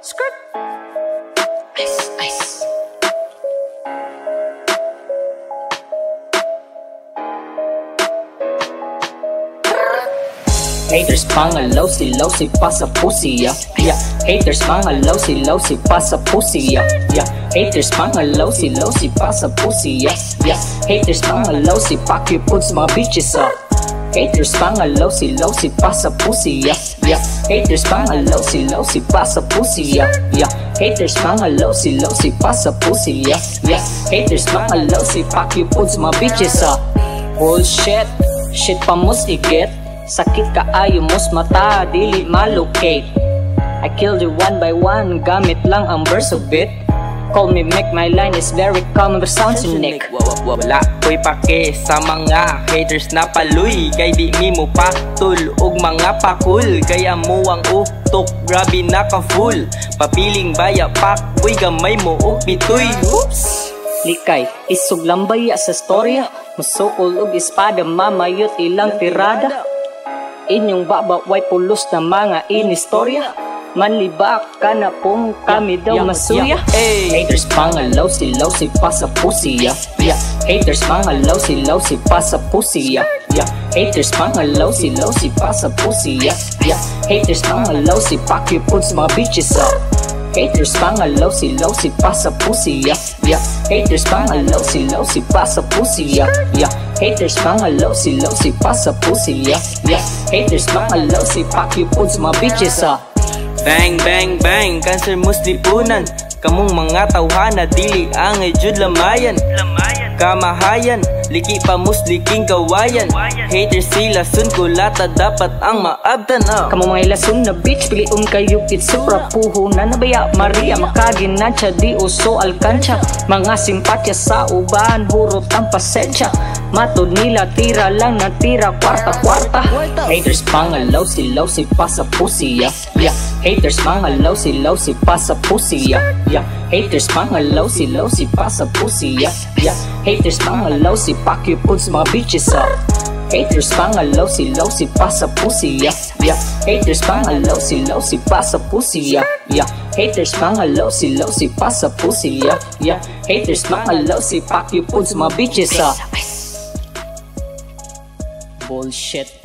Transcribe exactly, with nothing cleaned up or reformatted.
Skirt. Ice, ice. Haters mga lousy-lousy pa sa pussy, yeah, yeah. Haters mga lousy-lousy pa sa pussy, yeah, yeah. Haters mga lousy-lousy pa sa pussy, yeah, yeah. Haters mga lousy pa cupid sa mga bitches, ah. Haters mga lousy-lousy pa sa pussy, yeah, yeah. Haters mga lousy-lousy pa sa pussy, yeah, yeah. Haters mga lousy-lousy pa sa pussy, yeah, yeah. Haters mga lousy pa cupid sa mga bitches, ah. Bullshit, shit pa mus i-get. Sakit kaayo mos mata, dili malocate. I killed you one by one, gamit lang ang verse of it. Call me Mick, my line is very common but sounds unique. Wala ko'y pake sa mga haters na paluy, kay di mi mo patul og mga pakul. Kaya mo ang uktok, grabe na ka full. Papiling baya pak, uy gamay mo og pitoy. Oops! Likay, isog lambaya sa storya. Masukol og espada, mamayot ilang tirada. Inyong babaway pulos na mga inistorya. Manlibak ka na pong kami daw masuya. Haters mga lousy-lousy pa sa pussy, yeah, yeah. Haters mga lousy-lousy pa sa pussy, yeah, yeah. Haters mga lousy-lousy pa sa pussy, yeah, yeah. Haters mga lousy pa cupid sa mga bitches, ah. Haters mga lousy-lousy pa sa pussy, yeah, yeah. Haters mga lousy-lousy pa sa pussy, yeah, yeah. Haters mga lousy-lousy pa sa pussy, yeah, yeah. Haters mga lousy pa cupid sa mga bitches, ah. Bang bang bang, cancer muslipunan. Kamong mga tawhana, dili angay jud lamayan. Kamahayan, liki pa musliking kawayan. Haters sila sun kulata, dapat ang maabdan, ah. Kamong mga ilasun na bitch, piliun kayo kit supra puho na nabaya Maria makaginansya, di uso alkansya. Mga simpatya sa uban, hurot ang pasensya. Matod nila, tira lang na tira, kwarta-kwarta. Haters mga lousy-lousy pa sa pussy, yeah, yeah. Haters mga lousy-lousy pa sa pussy, yeah, yeah. Haters mga lousy-lousy pa sa pussy, yeah, yeah. Haters mga lousy pa cupid sa mga bitches, ah. Haters mga lousy-lousy pa sa pussy, yeah, yeah. Haters mga lousy-lousy pa sa pussy, yeah, yeah. Haters mga lousy-lousy pa sa pussy, yeah, yeah. Haters mga lousy pa cupid sa mga bitches, ah. Bullshit.